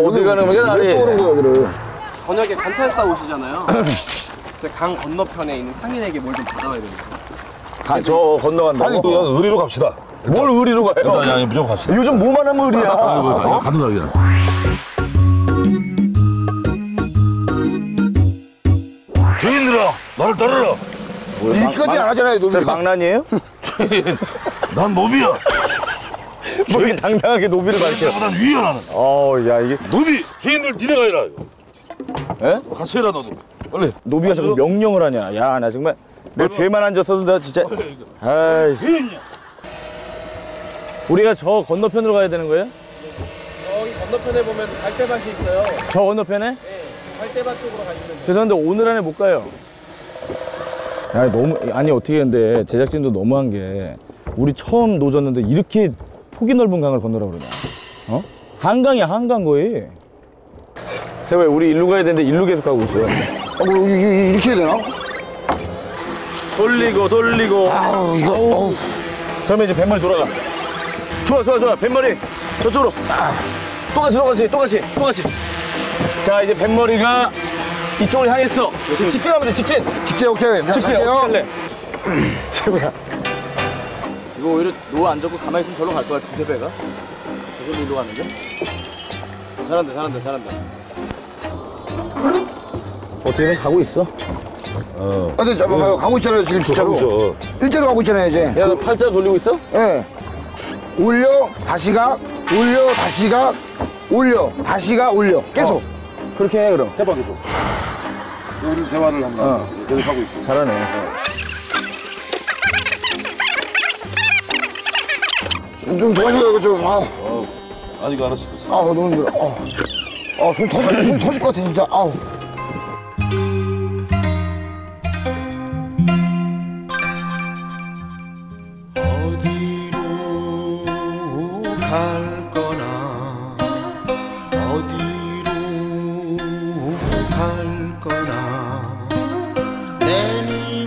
어디 가는 거야, 나리? 저녁에 관찰사 오시잖아요. 제가 강 건너편에 있는 상인에게 뭘 좀 받아와야 됩니다. 저 건너간다고? 아니, 그냥 의리로 갑시다. 뭘 의리로 가요? 일단 아니, 무조건 갑시다. 요즘 뭐만 하면 의리야. 이거 가는 날이야. 주인들아, 나를 따르라. 이렇게까지 안 하잖아요, 노비가. 망난이에요? 난 노비야. 뭐 이렇게 당당하게 노비를 가르쳐. 난 위야 나는. 야 이게 노비, 주인들 니네가 해라. 에? 같이 해라 너도. 빨리. 노비가 자꾸 명령을 하냐? 야 나 정말 내 죄만 안 졌어도 나 진짜. 아이. 우리가 저 건너편으로 가야 되는 거예요? 여기 건너편에 보면 갈대밭이 있어요. 저 건너편에? 네, 갈대밭 쪽으로 가시면 돼요. 죄송한데 오늘 안에 못 가요. 야 너무 아니 어떻게 근데 제작진도 너무한 게 우리 처음 노졌는데 이렇게 폭이 넓은 강을 건너라 그러냐? 어? 한강이야 한강 거의. 세호야 우리 일로 가야 되는데 일로 계속 가고 있어요. 뭐 이렇게 해야 되나? 돌리고. 아우 이거. 그러면 이제 뱃머리 돌아가. 좋아 뱃머리 저쪽으로. 똑같이. 자 이제 뱃머리가 이쪽을 향했어. 직진하면 돼 직진 오케이. 어떻게 갈게요. 할래? 세호야 이거 오히려 노 안 잡고 가만히 있으면 절로 갈 것 같은데 배가? 저절로 일로 가는데? 잘한다 어떻게든 가고 있어. 근데 잠깐만요. 가고 있잖아요 지금 진짜로. 일자로 가고 있잖아요 이제. 야 너 팔자 돌리고 있어? 예. 올려 다시 가. 올려 다시 가. 올려 다시 가. 올려. 계속. 그렇게 해 그럼. 해봐 계속. 우리 대화를 한다. 계속 하고 있고. 잘하네. 좀 도와줘요 이거 좀. 아니 이거 알았어. 너무 힘들어. 손 터질 것 같아 진짜. 어디로 갈 거나 어디로 갈 거나 내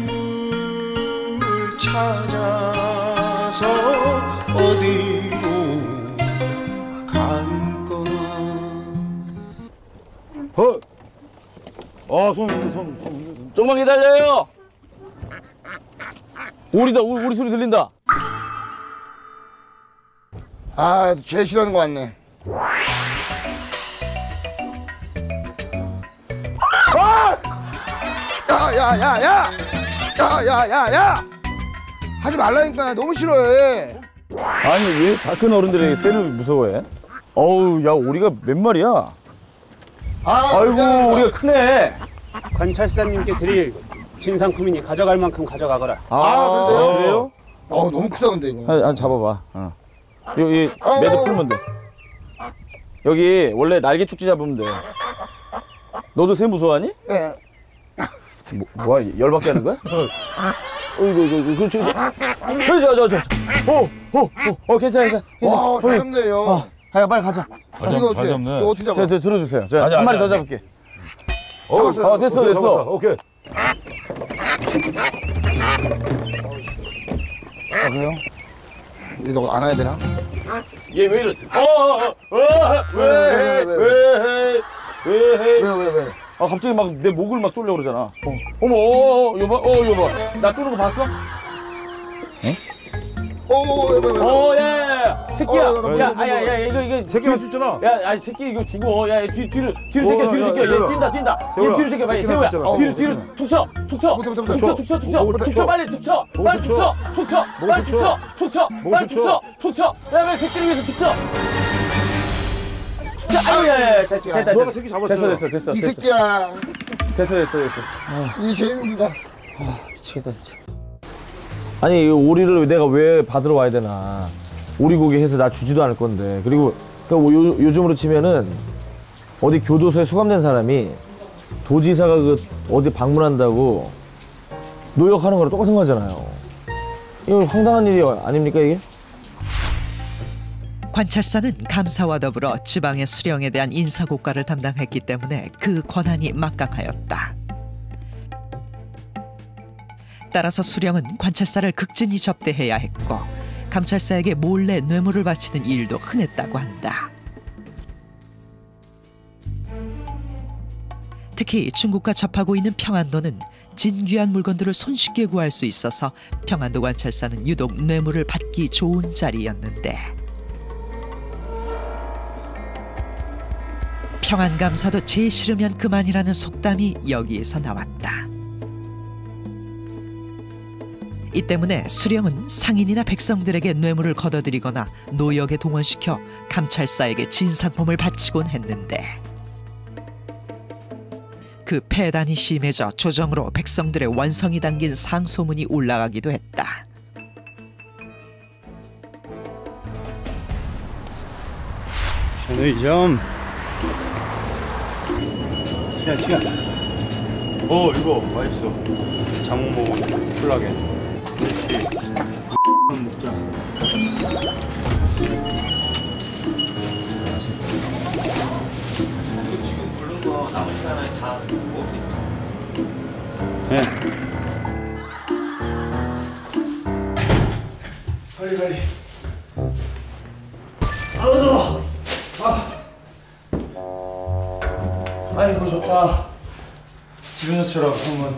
님을 찾아서 어디로 갈 거나. 손. 조금만 기다려요. 오리다 오리 소리 들린다. 제일 싫어하는 거 같네. 야! 하지 말라니까. 너무 싫어해. 아니 왜 다 큰 어른들에게 새를 무서워해? 어우 야 오리가 몇 마리야? 아이고 오리가 크네. 관찰사님께 드릴 신상품이니 가져갈 만큼 가져가거라. 그래요? 그래요? 너무 크다 근데 이거. 한 잡아봐. 여기 매듭 풀면 돼. 여기 원래 날개 축지 잡으면 돼. 너도 새 무서워하니? 예. 뭐야 열받게 하는 거야? 이거 그렇지. 괜찮아. 와, 잘 잡네요. 빨리 가자. 이거 어떻게? 잘 잡네. 이거 어떻게 잡아? 들어주세요. 제가 한 마리 더 잡을게. 잡았어요. 됐어. 오케이. 그래요? 이거 안아야 되나? 얘 왜 이래? 왜? 갑자기 막 내 목을 막 쏠려 그러잖아. 어머, 여보, 나 쏘는 거 봤어? 야, 새끼야. 야, 이거 새끼 할 수 있잖아. 야, 새끼 이거 죽어. 야, 뒤로 새끼야. 얘 뛴다. 얘 뒤로 새끼야, 빨리 세우야. 뒤로 툭 쳐. 빨리 툭 쳐. 야, 왜 새끼를 위해서 툭 쳐. 아유, 됐다. 너가 새끼 잡았어. 됐어. 이 새끼야. 됐어. 이게 제일입니다. 미치겠다 진짜. 아니 이 오리를 내가 왜 받으러 와야 되나. 오리고기 해서 나 주지도 않을 건데. 그리고 요즘으로 치면은 어디 교도소에 수감된 사람이 도지사가 어디 방문한다고 노역하는 거랑 똑같은 거잖아요. 이거 황당한 일이 아닙니까 이게? 관찰사는 감사와 더불어 지방의 수령에 대한 인사고과를 담당했기 때문에 그 권한이 막강하였다. 따라서 수령은 관찰사를 극진히 접대해야 했고 감찰사에게 몰래 뇌물을 바치는 일도 흔했다고 한다. 특히 중국과 접하고 있는 평안도는 진귀한 물건들을 손쉽게 구할 수 있어서 평안도 관찰사는 유독 뇌물을 받기 좋은 자리였는데 평안감사도 제 싫으면 그만이라는 속담이 여기에서 나왔다. 이 때문에 수령은 상인이나 백성들에게 뇌물을 걷어들이거나 노역에 동원시켜 감찰사에게 진상품을 바치곤 했는데 그 폐단이 심해져 조정으로 백성들의 원성이 담긴 상소문이 올라가기도 했다. 편의점. 시간. 이거 맛있어. 자몽 먹으면 콜라겐. 그렇지. 먹자. 지금 부른 거 남은 시간에 다 먹을 수 있어. 네. 빨리. 아이고 좋다. 집에서처럼 한번.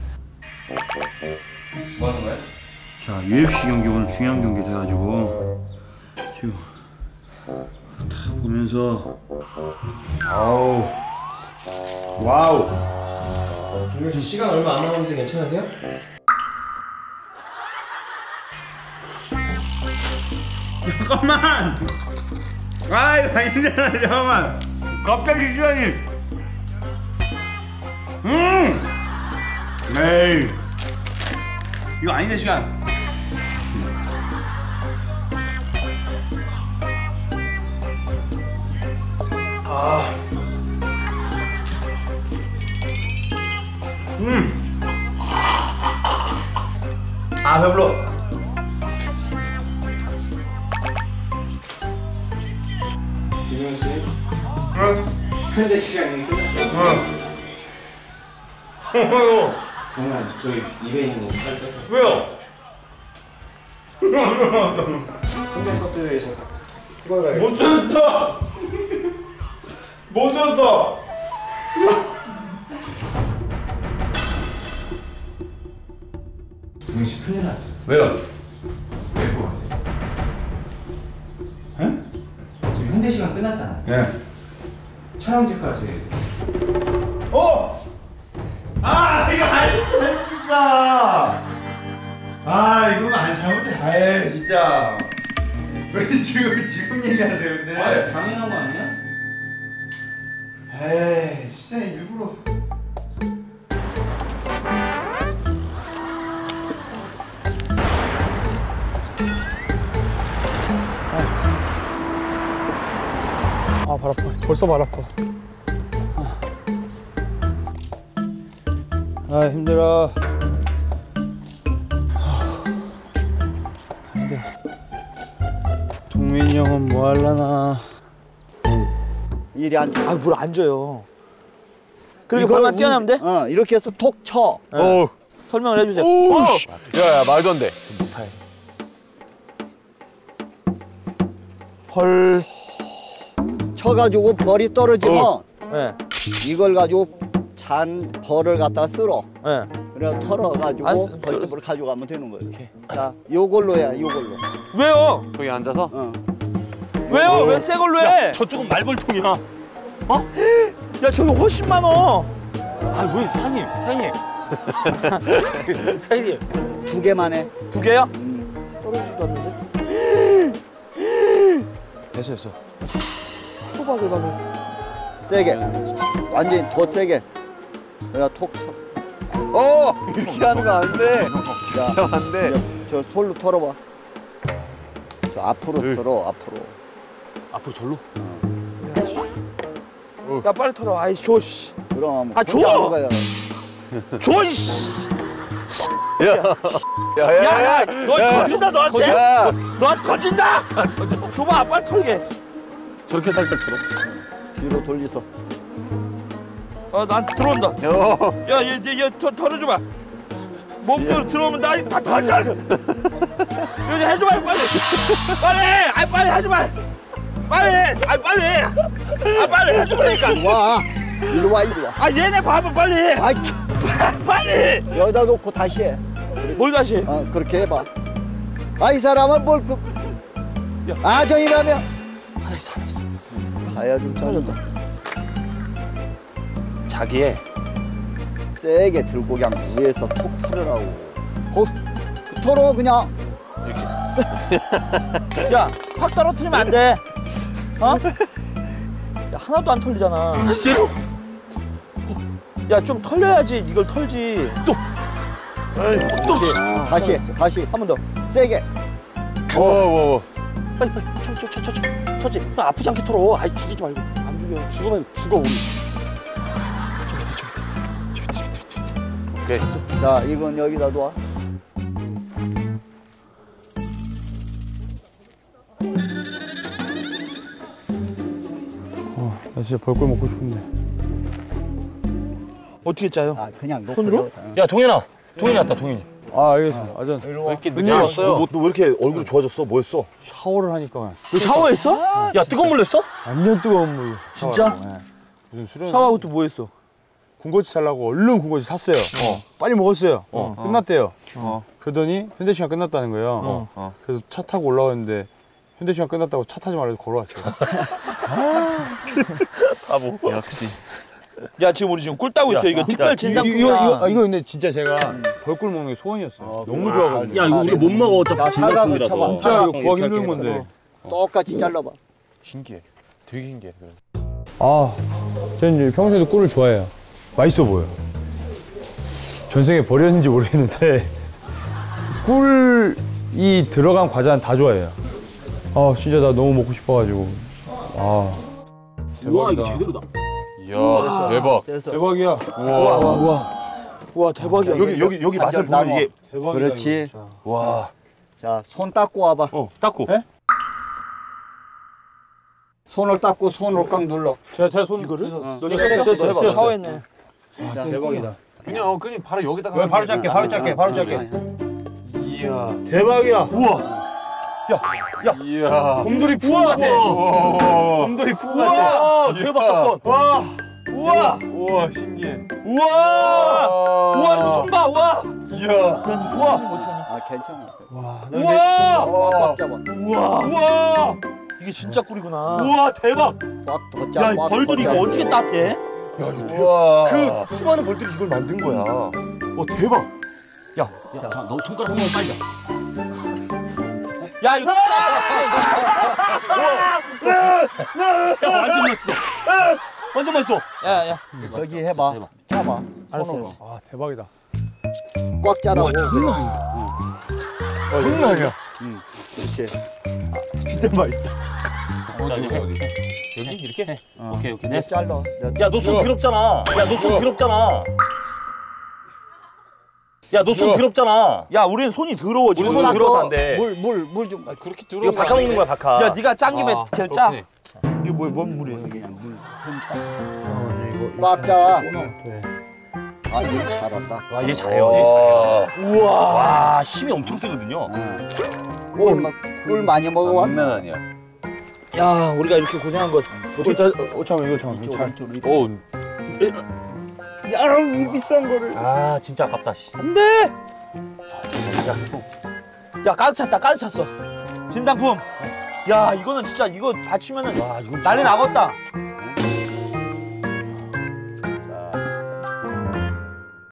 뭐 하는 거야? 자, UFC 경기 오늘 중요한 경기 돼가지고 지금 딱 보면서 와우. 김명수 시간 얼마 안 남았는데 괜찮으세요? 잠깐만. 이거 힘들어. 잠깐만. 갑자기 시간이. 에이. 이거 아닌데 시간. 배불러. 김영수 현재 시간이 끝났어요. 정말 저희 입에 있는 거 빨리 떼서. 왜요? 선배 것들에 의해서 수고를 가겠습니다. 못 들었어. 못 들었어. 동현 씨 큰일 났어. 왜요? 왜일것 같아? 에? 지금 현대 시간 끝났잖아. 네. 촬영지까지. 이거 아닙니까? 이거 잘못해. 진짜. 왜 지금 얘기하세요, 근데? 당연한 거 아니야? 진짜 일부러. 발 아파. 벌써 발 아파. 힘들어. 동민이 형은 뭐 할라나? 일이 안 돼. 뭘 앉아요. 그렇게 발만 뛰어나면 돼? 이렇게 해서 톡 쳐. 설명을 해주세요. 야, 말도 안 돼. 헐. 쳐가지고 벌이 떨어지면 네. 이걸 가지고 잔 벌을 갖다가 쓸어. 네. 그래서 털어가지고 벌집으로 가져가면 되는 거예요. 자, 요걸로 해, 요걸로. 왜요? 거기 앉아서? 왜요? 왜 새 걸로 해? 저쪽은 말벌통이야. 야 저기 훨씬 많어. 왜 사장님? 사장님. 2개만 해. 2개요? 떨어지지도 않는데. 됐어. 초박을 가면. 세게. 완전히 더 세게. 그래 톡 쳐. 이렇게 하는 거 안 돼. 자, 안 돼. 저 솔로 털어봐. 저 앞으로 털어, 앞으로. 앞으로 절로? 야 빨리 털어. 아이 줘 씨. 그럼. 줘! 줘 이씨. 야. 너 던진다 너한테. 너 던진다. 줘봐 빨리 털게. 저렇게 살살 털어. 뒤로 돌리서. 나한테 들어온다. 야얘 털어줘봐. 몸도 들어오면 나 다 털자. 여기 해줘봐 빨리. 빨리 하지 마. 빨리 해줘보니까. 와. 일로 와, 일로 와. 아 얘네 봐봐 빨리. 아, 빨리. 여기다 놓고 다시 해. 뭘 다시? 그렇게 해봐. 아, 이 사람은 뭘 아정이라며. 알았어. 가야 좀 잘한다. 자기의 세게 들고 그냥 위에서 툭 풀으라고. 털어 그냥. 야, 확 떨어뜨리면 안 돼. 어? 야, 하나도 안 털리잖아. 야, 좀 털려야지. 이걸 털지. 또. 다시. 한 번 더. 세게. 빨리. 쳐지. 아프지 않게 털어. 아이, 죽이지 말고. 안 죽여. 죽으면 죽어, 우리. 오케이. 자, 이건 여기다 놔. 나 진짜 벌꿀 먹고 싶은데. 어떻게 짜요? 그냥 놓고. 손으로? 야 동현아. 동현이 왔다 동현이. 아 알겠습니다. 아전 왜 이렇게 늦게 왔어요? 너 왜 이렇게 얼굴이 좋아졌어? 뭐했어? 샤워를 하니까 왔어. 너 샤워했어? 야, 뜨거운 물 냈어? 완전 뜨거운 물. 진짜? 네. 무슨 수련? 샤워하고 또 뭐 했어? 군것질 살라고 얼른 군것질 샀어요. 빨리 먹었어요. 끝났대요. 그러더니 현대 시간 끝났다는 거예요. 그래서 차 타고 올라왔는데 현대 시간 끝났다고 차 타지 말라고 걸어왔어요. 바보. 역시. 야, 지금 우리 꿀 따고 있어. 이거 특별 진상품이야. 이거 근데 진짜 제가 벌꿀 먹는 게 소원이었어요. 너무 좋아가지고. 야 이거 우리 못 먹어 어차피 야, 진상품이라서. 진짜 이거 구하기 힘든 건데. 똑같이 잘라봐. 신기해. 되게 신기해. 저는 평소에도 꿀을 좋아해요. 맛있어 보여. 전생에 버렸는지 모르겠는데 꿀이 들어간 과자는 다 좋아해요. 진짜 나 너무 먹고 싶어가지고. 우와 이거 제대로다. 이야, 대박. 됐어. 대박이야. 와, 대박이야. 여기 맛을 보면 이게 대박이다. 그렇지. 이거 진짜. 와. 자, 손 닦고 와봐. 닦고. 손을 닦고 손을 꽉 눌러. 제가 손 이거를? 너 샤워했네. 대박이다. 그냥 바로 여기다가. 바로 짧게, 바로 짧게, 바로 짧게. 이야. 대박이야. 이야. 곰돌이 푸우 같아. 곰돌이 푸우 같아. 대박 사건. 우와. 우와, 신기해. 우와, 이거 손 봐. 우와. 이야. 괜찮아. 우와. 꽉 잡아. 우와. 이게 진짜 꿀이구나. 우와, 대박. 꽉더 야, 잡아. 이 벌들이 이거 어떻게 땄대? 우와. 그 수많은 벌들이 이걸 만든 거야. 대박. 야너 손가락 한 번 빨리. 야, 이거 야 완전 맛있어. 완전 맛있어. 야. 여기 해봐. 잡아. 알았어. 대박이다. 꽉 짜라고. 장난이야. 그렇지. 진짜 맛있다. 자 이제 해. 여기 이렇게 해. 오케이 내 잘라. 야너 손 더럽잖아. 야너 손 더럽잖아. 야 너 손 더럽잖아. 야, 우리는 손이 더러워. 우리 손 들어서 안 돼. 물 좀. 그렇게 이거 들어오면 바카 먹는 거야 바카. 야, 네가 짠 김에 그냥 짜. 그렇구나. 이거 뭔 물이야, 이게? 꽉 짜. 네. 얘 잘한다. 와얘 잘해요. 얘 잘해요. 우와. 와 힘이 엄청 세거든요. 꿀 많이 먹어와. 장난 아니야. 야, 우리가 이렇게 고생한 거. 잠깐만 이거 잠깐만. 야, 이 비싼 거를. 아 진짜 아깝다. 씨. 안 돼. 야, 가득 찼어. 진상품. 야, 이거는 진짜 이거 받치면은 와 이건 난리 나겠다.